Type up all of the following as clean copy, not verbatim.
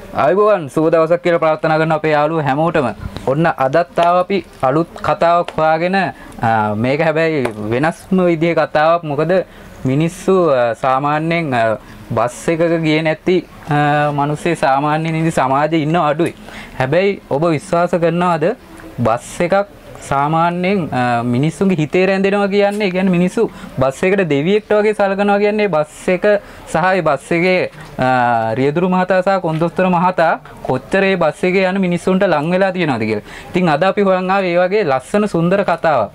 ආයුබෝවන් සුබ දවසක් කියලා ප්‍රාර්ථනා කරන අපේ යාළුවෝ හැමෝටම ඔන්න අදත් අපි අලුත් කතාවක් හොයාගෙන මේක හැබැයි වෙනස්ම විදිහේ කතාවක්. මොකද මිනිස්සු සාමාන්‍යයෙන් බස් එකක ගියේ නැති මිනිස්සු සාමාන්‍යයෙන් ඉඳි සමාජයේ ඉන්න අඩුයි. හැබැයි ඔබ විශ්වාස කරනවද බස් එකක් සාමාන්‍යයෙන් මිනිස්සුන්ගේ හිතේ රැඳෙනවා කියන්නේ? ඒ කියන්නේ මිනිස්සු බස් එකට දෙවියෙක්ට වගේ සලකනවා කියන්නේ බස් එක සහ ඒ බස් එකේ රියදුරු මහතා සහ කොන්දොස්තර මහතා කොච්චර ඒ බස් එකේ යන මිනිස්සුන්ට ලං වෙලා තියෙනවද කියලා. ඉතින් අද අපි හොයන් ආවේ මේ වගේ ලස්සන සුන්දර කතාවක්.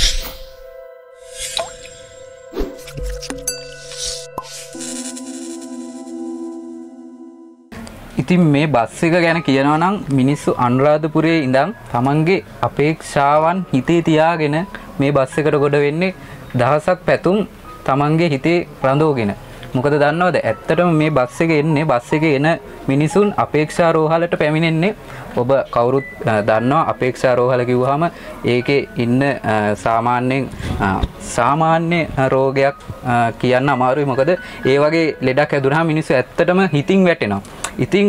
ඉතින් මේ බස් එක ගැන කියනවා නම් මිනිස්සු අනුරාධපුරයේ ඉඳන් තමන්ගේ අපේක්ෂාවන් හිතේ තියාගෙන මේ බස් එකට ගොඩ වෙන්නේ දහසක් පැතුම් තමන්ගේ හිතේ රඳවගෙන. මොකද දන්නවද ඇත්තටම මේ බස් එකේ එන්නේ බස් එකේ එන මිනිසුන් අපේක්ෂා රෝහලට පැමිණෙන්නේ. ඔබ කවුරුත් දන්නවා අපේක්ෂා රෝහල කිව්වහම ඒකේ ඉන්න සාමාන්‍ය රෝගයක් කියන්න අමාරුයි. මොකද ඒ වගේ ලෙඩක් හැදුනහම මිනිස්සු ඇත්තටම හිතින් වැටෙනවා. ඉතින්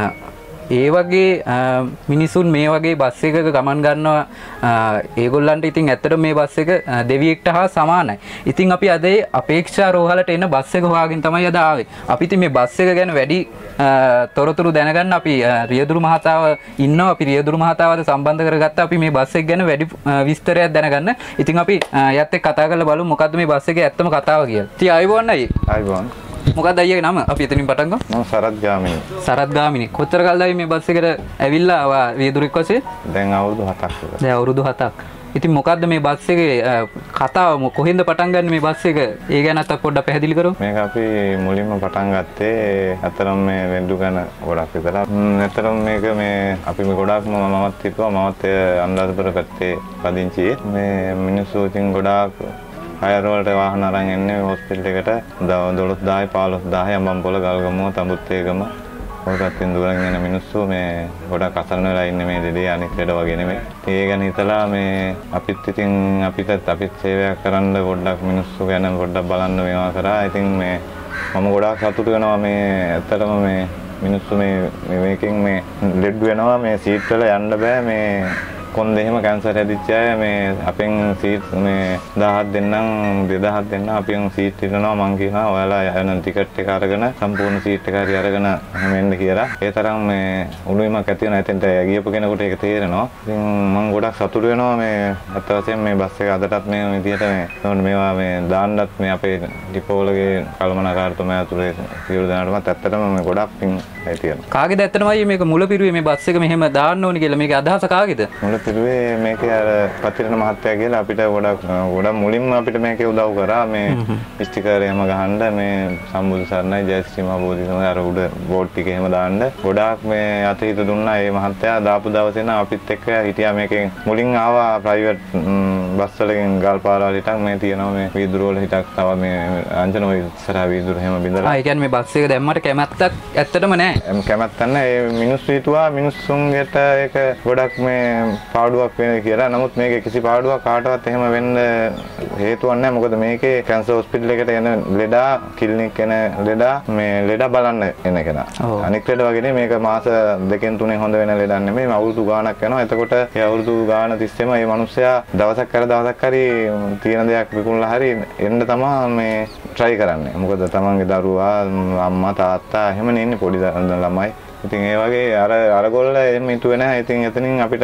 ඒ වගේ මිනිසුන් මේ වගේ බස් එකක ගමන් ගන්නවා. ඒගොල්ලන්ට ඉතින් ඇත්තටම මේ බස් එක දෙවියෙක්ට හා සමානයි. ඉතින් අපි අද අපේක්ෂා රෝහලට එන බස් එක හොයාගෙන තමයි අද ආවේ. අපි ඉතින් මේ බස් එක ගැන වැඩි තොරතුරු දැනගන්න අපි රියදුරු මහතාව ඉන්නවා. අපි රියදුරු මහතාවද සම්බන්ධ කරගත්තා. අපි මේ බස් එක ගැන වැඩි විස්තරයක් දැනගන්න. ඉතින් අපි යත් එක්ක කතා කරලා බලමු මොකද්ද මේ බස් එකේ ඇත්තම කතාව කියලා. ඉතින් ආයිබෝන් අයියේ. ආයිබෝන්. මොකක්ද අයියගේ නම? අපි එතනින් පටන් ගමු. මම සරත් ගාමිණී. සරත් ගාමිණී. කොච්චර කාලෙද මේ බස් එකට ඇවිල්ලා ආවා රියදුරෙක් වශයෙන්? දැන් අවුරුදු 7ක් විතර. දැන් අවුරුදු 7ක්. ඉතින් මොකද්ද මේ බස් එකේ කතාව? කොහෙන්ද පටන් ගන්න මේ බස් එක? ඒ ගැනත් පොඩ්ඩක් පැහැදිලි කරමු. මේක අපි මුලින්ම පටන් ගත්තේ අතරම මේ වෙන්දු ගන්න ගොඩක් විතර. අතරම මේක මේ අපි මේ ගොඩක්ම මමත් හිතුවා මමත් අනුරාධපුර පැත්තේ පදිංචි. මේ මිනිස්සු ඉතින් ගොඩාක් අයර වලට වාහන අරන් එන්නේ හොස්පිටල් එකට 12000 15000 අම්බම්පොළ ගල්ගමුව තඹුත්තේගම ඔය පැත්තෙන් දුරන් යන මිනිස්සු මේ ගොඩක් අසරණ වෙලා ඉන්නේ මේ දෙදේ අනිත් ලෙඩ වගේ නෙමෙයි. ඒ ගැන හිතලා මේ අපිත් ඉතින් අපිත් සේවයක් කරන්න පොඩ්ඩක් මිනිස්සු ගැන පොඩ්ඩක් බලන්න මේවා කරා. ඉතින් මේ මම ගොඩාක් සතුටු වෙනවා මේ ඇත්තටම මේ මිනිස්සු මේකෙන් මේ ලෙඩ වෙනවා මේ සීට් වල යන්න බෑ මේ කොන්දේ එහෙම කැන්සර් හැදිච්ච අය මේ අපෙන් සීට් මේ 1000ක් දෙන්නම් 2000ක් දෙන්නම් අපෙන් සීට් ඉරනවා මං කියනවා ඔයාලා යන ටිකට් එක අරගෙන සම්පූර්ණ සීට් එක හරි අරගෙන එහෙම එන්න කියලා. ඒ තරම් මේ උණුවීමක් ඇති වෙන එතෙන්ට ගියපු කෙනෙකුට ඒක තේරෙනවා. ඉතින් මම ගොඩක් සතුටු වෙනවා මේ අත් වශයෙන් මේ බස් එක අදටත් මේ විදිහට මේවා මේ දාන්නත් මේ අපේ ඩිපෝලගේ කළමනාකාරතුමා ඇතුලේ සියලු දෙනාටමත් ඇත්තටම මේ ගොඩක් පිං ඇතිවෙනවා. කාගේද ඇත්තටම අයියේ මේක මුල පිරුවේ මේ බස් එක මෙහෙම දාන්න ඕනි කියලා මේකේ අදහස කාගේද? පිරුවේ මේකේ අර පතිරණ මහත්තයා කියලා අපිට ගොඩක් මුලින්ම අපිට මේකේ උදව් කරා මේ ස්ටිකර් එහෙම ගහන්න මේ සම්බුදු සරණයි ජයශ්‍රී මහ බෝධිසත්ව අර උඩ බෝඩ් ටික එහෙම දාන්න ගොඩාක් මේ අතහිත දුන්නා. ඒ මහත්තයා දාපු දවසේ නම් අපිත් එක්ක හිටියා. මේකෙන් මුලින් ආවා ප්‍රයිවට් බස් වලකින් ගල්පාරවල හිටන් මේ තියෙනවා මේ වීදුරු වල හිටක් තව මේ අංජනෝ ඉස්සරහ වීදුරු එහෙම බින්දලා. ඒ කියන්නේ මේ බස් එක දැම්මට කැමැත්තක් ඇත්තටම නැහැ. කැමැත්තක් නැහැ. ඒ මිනිස්සු හිතුවා මිනිස්සුන්ගෙට ඒක ගොඩක් මේ පාඩුවක් වෙන කියලා. නමුත් මේකේ කිසි පාඩුවක් කාටවත් එහෙම වෙන්න හේතුවක් නැහැ. මොකද මේකේ කැන්සර් හොස්පිටල් එකට එන ලෙඩා ක්ලිනික් එන ලෙඩා මේ ලෙඩා බලන්න එන කෙනා. අනික් ලෙඩ වගේ නෙමෙයි මේක මාස 2කින් 3 හොඳ වෙන ලෙඩක් නෙමෙයි. මේ අවුරුදු ගාණක් යනවා. එතකොට ඒ අවුරුදු ගාණ තිස්සේම මේ මිනිස්සයා දවසක් හරි තියෙන දෙයක් විකුණලා හරි එන්න තමයි මේ try කරන්නේ. මොකද තමන්ගේ දරුවා අම්මා තාත්තා එහෙමනේ ඉන්නේ පොඩි ළමයි. ඉතින් ඒ වගේ අරගොල්ල එහෙම හිතුවේ නැහැ. ඉතින් එතනින් අපිට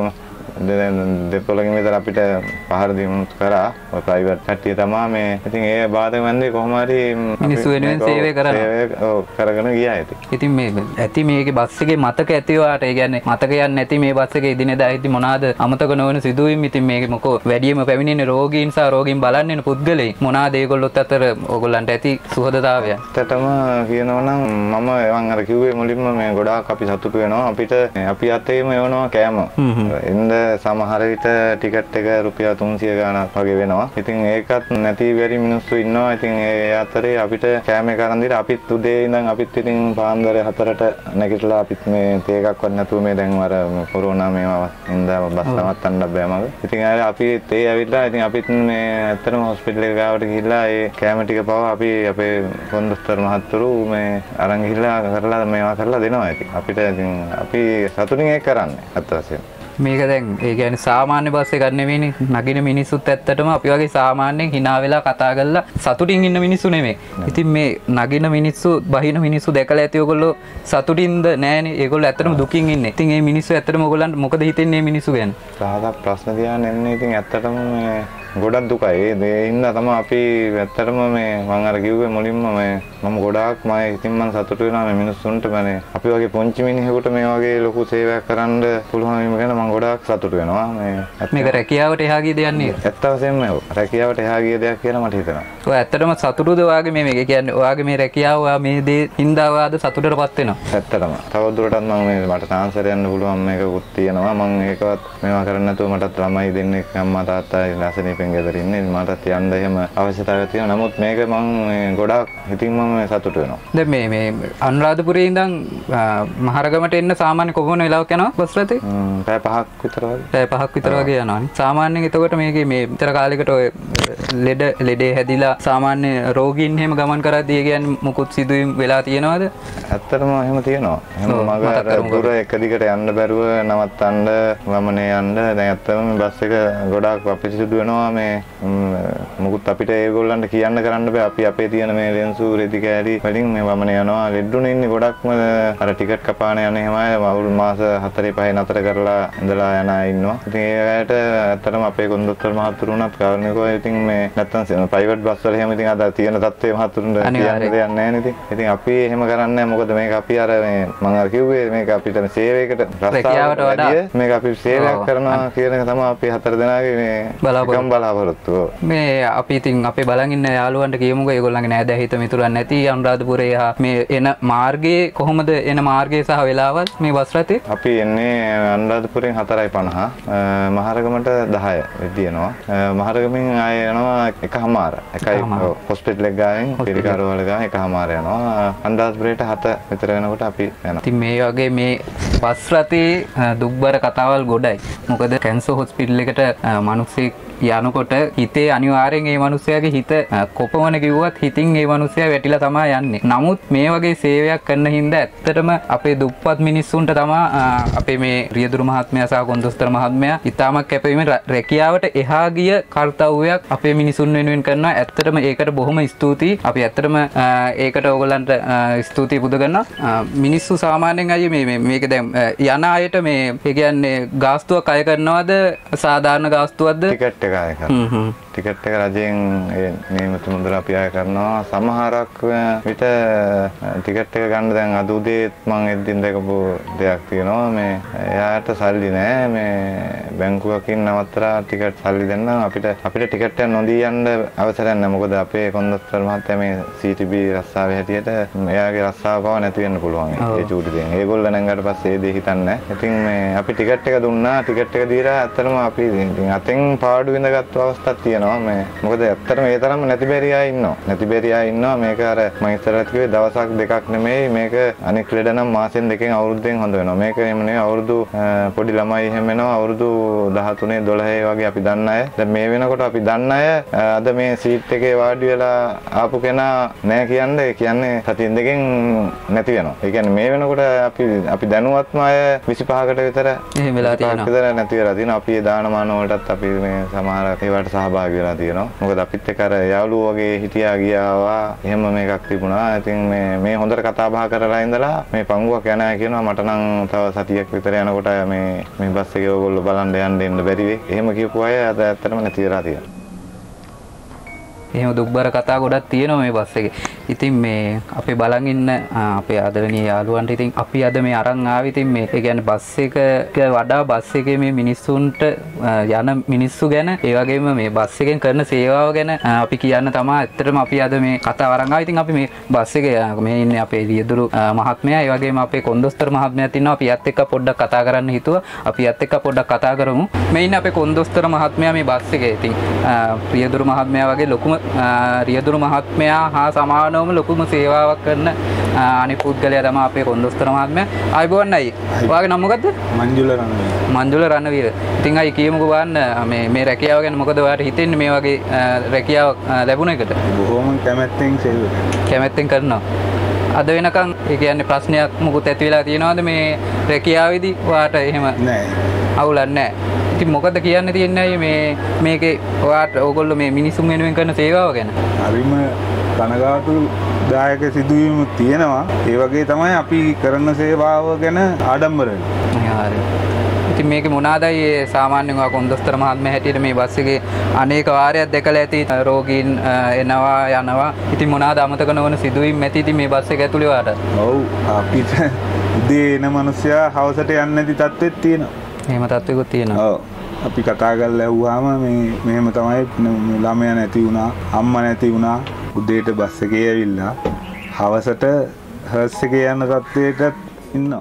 දෙපොලකින් විතර අපිට පහර දීමුත් කරා ඔය ප්‍රයිවට් කට්ටිය තමයි මේ. ඉතින් ඒ බාධක මැද්දේ කොහොම හරි මිනිස්සු වෙනුවෙන් සේවය කරගෙන ගියා. ඉතින් මේ ඇති මේකේ බස් එකේ මතක ඇති වාට ඒ කියන්නේ මතකයක් නැති මේ බස් එකේ එදිනෙදා හිටි මොනවාද අමතක නොවන සිදුවීම්. ඉතින් මේක මොකෝ වැඩිම පැමිණෙන රෝගීන් සහ රෝගීන් බලන්න එන පුද්ගලයන් මොනවාද ඒගොල්ලොත් අතර ඕගොල්ලන්ට ඇති සුහදතාවය? ඇත්තටම කියනවා නම් මම එවන් අර කිව්වේ මුලින්ම මේ ගොඩාක් අපි සතුටු වෙනවා. අපිට අපි අතේම එවනවා කෑම. එන්න සමහර විට ටිකට් එක රුපියල් 300 ගාණක් වගේ වෙනවා. ඉතින් ඒකත් නැති බැරි මිනිස්සු ඉන්නවා. ඉතින් ඒ අතරේ අපිට කෑම එක අරන් දීලා අපිත් උදේ ඉඳන් අපිත් ඉතින් පාන්දර 4ට නැගිටලා අපිත් මේ තේ එකක්වත් නැතුව මේ දැන් අර කොරෝනා මේවා ඉඳලා බස් නවත්තන්න බෑ මග. ඉතින් අපි තේ ඇවිල්ලා ඉතින් අපිත් මේ ඇත්තටම හොස්පිටල් එක ගාවට ගිහිල්ලා ඒ කෑම ටික පවා අපි අපේ කොන්දොස්තර මහත්තුරු මේ අරන් ගිහිල්ලා කරලා මේවා කරලා දෙනවා. ඉතින් අපිට ඉතින් අපි සතුටින් ඒක කරන්නේ අත් වශයෙන්. මේක දැන් ඒ කියන්නේ සාමාන්‍ය බස් එකක් නෙවෙයිනේ. නගින මිනිස්සුත් ඇත්තටම අපි වගේ සාමාන්‍යයෙන් hina වෙලා කතා කරලා සතුටින් ඉන්න මිනිස්සු නෙමෙයි. ඉතින් මේ නගින මිනිස්සු බහින මිනිස්සු දැකලා ඇති ඔයගොල්ලෝ සතුටින්ද නැහනේ. ඒගොල්ලෝ ඇත්තටම දුකින් ඉන්නේ. ඉතින් මේ මිනිස්සු ඇත්තටම ඔයගොල්ලන්ට මොකද හිතෙන්නේ මේ මිනිස්සු ගැන? සාහසක් ප්‍රශ්න තියාගෙන එන්නේ. ඉතින් ඇත්තටම මේ ගොඩක් දුකයි. ඒ හින්දා තමයි අපි ඇත්තටම මේ මම අර කිව්වේ මුලින්ම මේ මම ගොඩාක් ඉතින් මම සතුටු වෙනවා මේ මිනිස්සුන්ට මේ අපි වගේ පුංචි මිනිහෙකුට මේ වගේ ලොකු සේවයක් කරන්න පුළුවන් වීම ගැන මම ගොඩාක් සතුටු වෙනවා. මේක රැකියාවට එහා ගිය දෙයක් නේද? ඇත්ත වශයෙන්ම රැකියාවට එහා ගිය දෙයක් කියලා මට හිතෙනවා. ඔය ඇත්තටම සතුටුද ඔයාගේ මේක කියන්නේ ඔයාගේ මේ රැකියාව ඔයා මේ දේ හින්දා ඔයාද සතුටටපත් වෙනවා? ඇත්තටම. තවදුරටත් මම මේ මට ට්‍රාන්ස්ෆර් යන්න පුළුවන් මේකකුත් තියෙනවා. මම ඒකවත් මේවා කරන්න නැතුව මටත් ළමයි දෙන්නෙක් අම්මා තාත්තා ඉලාසනීපෙන් ගෙදර ඉන්නේ. මටත් යන්න එහෙම අවශ්‍යතාවයක් තියෙනවා. නමුත් මේක මම ගොඩාක් හිතින් මම සතුටු වෙනවා. දැන් මේ අනුරාධපුරේ ඉඳන් මහරගමට එන්න සාමාන්‍ය කොහොම වෙලාවක් යනවා බස් රථේ? පැය 5ක් විතර වගේ. පැය 5ක් විතර වගේ යනවානේ. සාමාන්‍යයෙන් එතකොට මේකේ මේ විතර කාලයකට ඔය ලෙඩේ හැදිලා සාමාන්‍ය රෝගීන් එහෙම ගමන් කරද්දී ඒ කියන්නේ මුකුත් සිදුවීම් වෙලා තියෙනවද? ඇත්තටම එහෙම තියෙනවා. එහෙම මග දුර එක දිගට යන්න බැරුව නවත්තන්න වමනේ යන්න දැන් ඇත්තම මේ බස් එක ගොඩාක් අපිරිසුදු වෙනවා මේ මොකුත් අපිට ඒගොල්ලන්ට කියන්න කරන්න බෑ. අපි අපේ තියෙන මේ ලෙන්සු රෙදි කෑලි වලින් මේ වමනේ යනවා. ලෙඩුනේ ඉන්නේ ගොඩක්ම අර ටිකට් කපාන යන එහෙම අය අවුරුදු මාස 4-5 නතර කරලා ඉඳලා යන අය ඉන්නවා. ඉතින් ඒ අයට ඇත්තටම අපේ කොන්දොස්තර මහත්තුරු උනත් කාරණේකෝ ඉතින් මේ නැත්තම් ප්‍රයිවට් බස් වල එහෙම ඉතින් අද තියෙන තත්ත්වයේ මහත්තුරුන්ට කියන්න දෙයක් නැහැ නේද? ඉතින් අපි එහෙම කරන්නේ මොකද මේක අපි අර මේ මම අර කිව්වේ මේක අපිට මේ සේවයකට රස්සාවට වඩා මේක අපි සේවයක් කරනවා කියන එක තමයි අපි හතර දෙනාගේ මේ බලාපොරොත්තුව. මේ අපි ඉතින් අපේ බලන් ඉන්න යාළුවන්ට කියමුකෝ ඒගොල්ලන්ගේ නෑදෑ හිත මිතුරන් නැති අනුරාධපුරේ මේ එන මාර්ගයේ කොහොමද එන මාර්ගය සහ වෙලාවත් මේ බස් රථේ? අපි එන්නේ අනුරාධපුරෙන් 4:50 මහරගමට 10 වෙදිනවා. මහරගමෙන් ආය යනවා 1:00 එකයි හොස්පිටල් එක ගාවෙන් පිරිකාරවල ගාන 1:00 යනවා. අනුරාධපුරේට 7 විතර වෙනකොට අපි යනවා. ඉතින් මේ වගේ මේ බස් රථේ දුක්බර කතාවල් ගොඩයි. මොකද කැන්සර් හොස්පිටල් එකට මිනිස්සෙක් යනකොට හිතේ අනිවාර්යෙන් මේ මිනිස්යාගේ හිත කොපමණ කිව්වත් හිතින් මේ මිනිස්යා වැටිලා තමයි යන්නේ. නමුත් මේ වගේ සේවයක් කරන හින්දා ඇත්තටම අපේ දුප්පත් මිනිස්සුන්ට තමයි අපේ මේ රියදුරු මහත්මයා සහ කොන්දොස්තර මහත්මයා ඉතාමත් කැපවීමෙන් රැකියාවට එහා ගිය කාර්යයක් අපේ මිනිසුන් වෙනුවෙන් කරනවා. ඇත්තටම ඒකට බොහොම ස්තුතියි. අපි ඇත්තටම ඒකට ඕගොල්ලන්ට ස්තුතියි පුද කරනවා. මිනිස්සු සාමාන්‍යයෙන් අය මේක දැන් යන අයට මේ ඒ කියන්නේ ගාස්තුවක් අය කරනවද සාධාරණ ගාස්තුවක්ද? ටිකට් ටිකට් එක රජයෙන් නියමිත මුදල අපි ආය කරනවා. සමහරක් විට ටිකට් එක ගන්න දැන් අද උදේත් මම එද්දින් දැකපු දෙයක් තියෙනවා. මේ එයාට සල්ලි නැහැ. මේ බැංකුවකින් නවත්තලා ටිකට් සල්ලි දෙන්න අපිට ටිකට් එක නොදී යන්න අවසරයක් නැහැ. මොකද අපේ කොන්දොස්තර මහත්තයා මේ CTB රස්සාවේ හැටියට එයාගේ රස්සාව පව නැති වෙන්න පුළුවන්. ඒ චූටි දෙන. ඒගොල්ලෝ නැංගට පස්සේ ඒ දේ හිතන්නේ නැහැ. ඉතින් මේ අපි ටිකට් එක දුන්නා. ටිකට් එක දීලා ඇත්තටම අපි ඉතින් අතෙන් පාඩු විඳගත්තු අවස්ථාවක් තියෙනවා. මේ මොකද ඇත්තටම ඒ තරම් නැති බැරි අය ඉන්නවා. නැති බැරි අය ඉන්නවා. මේක අර මම ඉස්සරහට කිව්වේ දවසක් දෙකක් නෙමෙයි. මේක අනෙක් ලෙඩ නම් මාසෙන් දෙකෙන් අවුරුද්දෙන් හොඳ වෙනවා. මේක එහෙම නෙවෙයි අවුරුදු පොඩි ළමයි එහෙම වෙනවා. අවුරුදු 13 12 වගේ අපි දන්න අය. දැන් මේ වෙනකොට අපි දන්න අය අද මේ සීට් එකේ වාඩි වෙලා ආපු කෙනා නෑ කියන්නේ සතින් දෙකෙන් නැති වෙනවා. ඒ කියන්නේ මේ වෙනකොට අපි දැනුවත්ම අය 25කට විතර එහෙම වෙලා තියෙනවා. විතර නැති වෙලා තියෙනවා. අපි ඒ දානමාන වලටත් අපි මේ සමහර ඒවට සහභාගී වෙලා තියෙනවා. මොකද අපිත් එක්ක අර යාළුවෝ වගේ හිටියා ගියාවා එහෙම මේකක් තිබුණා. ඉතින් මේ හොඳට කතා බහ කරලා ඉඳලා මේ පංගුවක් යනවා කියනවා. මට නම් තව සතියක් විතර යනකොට මේ බස් එකේ ඕගොල්ලෝ බලන්න යන්න දෙන්න බැරි වෙයි. එහෙම කියපු අය අද ඇත්තටම නැති වෙලා තියෙනවා. එහෙම දුක්බර කතා ගොඩක් තියෙනවා මේ බස් එකේ. ඉතින් මේ අපි බලන් ඉන්න අපේ ආදරණීය යාළුවන්ට ඉතින් අපි අද මේ අරන් ආවේ ඉතින් මේ ඒ කියන්නේ බස් එක වඩා බස් එකේ මේ මිනිස්සුන්ට යන මිනිස්සු ගැන ඒ වගේම මේ බස් එකෙන් කරන සේවාව ගැන අපි කියන්න තමයි ඇත්තටම අපි අද මේ කතාව අරන් ආවේ. ඉතින් අපි මේ බස් එකේ මේ ඉන්නේ අපේ රියදුරු මහත්මයා ඒ වගේම අපේ කොන්දොස්තර මහත්මයාත් ඉන්නවා. අපි යත් එක්ක පොඩ්ඩක් කතා කරන්න හිතුවා. අපි යත් එක්ක පොඩ්ඩක් කතා කරමු. මේ ඉන්නේ අපේ කොන්දොස්තර මහත්මයා මේ බස් එකේ. ඉතින් රියදුරු මහත්මයා වගේ ලොකුම රියදුරු මහත්මයා හා සමානවම ලොකුම සේවාවක් කරන අනිත් පුද්ගලයා තමයි අපේ කොන්දොස්තර මහත්මයා. ආයිබෝන් අයි. ඔයාගේ නම මොකද්ද? මංජුල රණවීර. මංජුල රණවීර. ඉතින් අයි කියමුකෝ බලන්න මේ රැකියාව ගැන මොකද ඔයාලට හිතෙන්නේ මේ වගේ රැකියාවක් ලැබුණ එකට? බොහොම කැමැත්තෙන් සේවය. කැමැත්තෙන් කරනවා. අද වෙනකන් ඒ කියන්නේ ප්‍රශ්නයක් මොකුත් ඇති වෙලා තියෙනවද මේ රැකියාවේදී ඔයාට එහෙම? නෑ. අවුලක් නෑ. ඉතින් මොකද කියන්න තියෙන්නේ මේ මේකේ ඔයාට ඕගොල්ලෝ මේ මිනිසුන් වෙනුවෙන් කරන සේවාව ගැන? හරිම කනගාටුදායක සිදුවීමක් තියෙනවා. ඒ වගේ තමයි අපි කරන සේවාව ගැන ආඩම්බර වෙන්නේ. හරි. ඉතින් මේකේ මොනවාදයි සාමාන්‍යයෙන් ඔයා කොන්දොස්තර මහත්මයා හැටියට මේ බස් එකේ අනේක වාරයක් දැකලා ඇති රෝගීන් එනවා යනවා. ඉතින් මොනවාද අමතක නොවන සිදුවීම් ඇති ඉතින් මේ බස් එක ඇතුලේ ඔයාට? ඔව් අපිට උදේ එන මිනිස්සයා හවසට යන්නේ නැති තත්ත්වෙත් තියෙනවා. එහෙම තත්ත්වෙකුත් තියෙනවා. ඔව්. අපි කතා කරලා ඇහුවාම මෙහෙම තමයි ළමයා නැති වුණා, අම්මා නැති වුණා. උදේට බස් එකේ ඇවිල්ලා හවසට හර්ස් එකේ යන තත්ත්වයකට ඉන්නවා.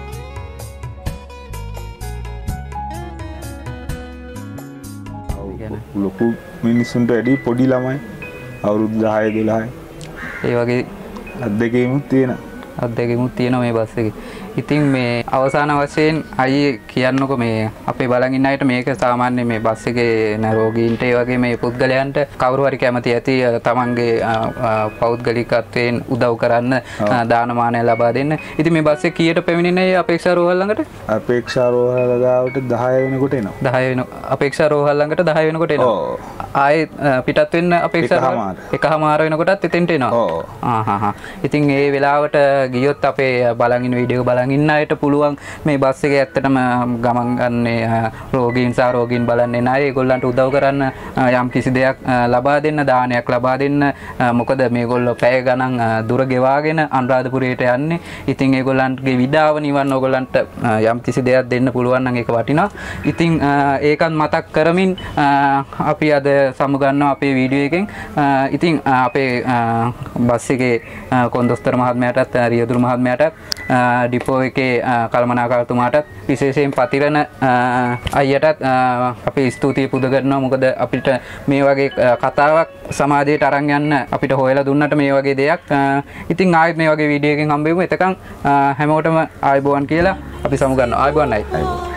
ලොකු මිනිස්සුන්ට වැඩි පොඩි ළමයි අවුරුදු 10 12 ඒ වගේ අත්දැකීමුත් තියෙනවා. අත්දැකීමුත් තියෙනවා මේ බස් එකේ. ඉතින් මේ අවසාන වශයෙන් අයියේ කියන්නකො මේ අපේ බලන් ඉන්න අයට මේක සාමාන්‍ය මේ බස් එකේ එන රෝගීන්ට ඒ වගේ මේ පුද්ගලයන්ට කවුරු හරි කැමති ඇති තමන්ගේ පෞද්ගලිකත්වයෙන් උදව් කරන්න දානමානය ලබා දෙන්න. ඉතින් මේ බස් එක කීයට පැමිණෙන්නේ අපේක්ෂා රෝහල් ළඟට? අපේක්ෂා රෝහල ගාවට 10 වෙනකොට එනවා. 10 වෙන අපේක්ෂා රෝහල් ළඟට 10 වෙනකොට එනවා. ඔව්. ආයේ පිටත් වෙන්න අපේක්ෂා එකමාර වෙනකොටත් එතෙන්ට එනවා. ඔව්. ඉතින් ඒ වෙලාවට ගියොත් අපේ බලන් ඉන්න වීඩියෝ බලන් ඉන්න අයට පුළුවන් මේ බස් එකේ ඇත්තටම ගමන් ගන්නේ රෝගීන් සහ රෝගීන් බලන්නේ නැහැ. ඒගොල්ලන්ට උදව් කරන්න යම් කිසි දෙයක් ලබා දෙන්න, දානයක් ලබා දෙන්න. මොකද මේගොල්ලෝ පැය ගණන් දුර ගෙවාගෙන අනුරාධපුරයට යන්නේ. ඉතින් ඒගොල්ලන්ගේ විඩාව නිවන්න ඕගොල්ලන්ට යම් කිසි දෙයක් දෙන්න පුළුවන් නම් ඒක වටිනවා. ඉතින් ඒකත් මතක් කරමින් අපි අද සමුගන්නවා අපේ වීඩියෝ එකෙන්. ඉතින් අපේ බස් එකේ කොන්දොස්තර මහත්මයාටත් රියදුරු මහත්මයාටත් ඩිපෝ එකේ කල්මනාකාරතුමාටත් විශේෂයෙන් පතිරණ අයියටත් අපි ස්තුතිය පුද කරනවා. මොකද අපිට මේ වගේ කතාවක් සමාජයට අරන් යන්න අපිට හොයලා දුන්නට මේ වගේ දෙයක්. ඉතින් ආයෙත් මේ වගේ වීඩියෝ එකකින් හම්බෙමු. එතකන් හැමෝටම ආයුබෝවන් කියලා අපි සමුගන්නවා. ආයුබෝවන්යි.